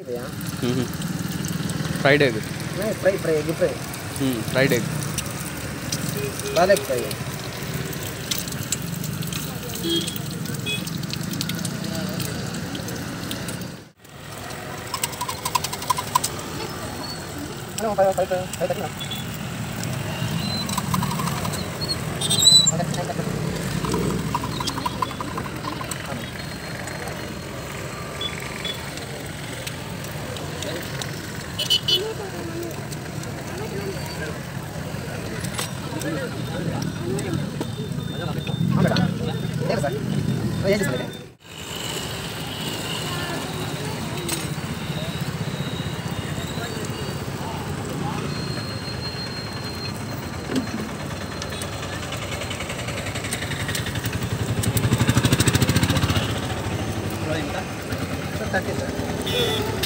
Fried egg नहीं fry fry egg fry fried egg palak fry ano five tadi na Terima kasih.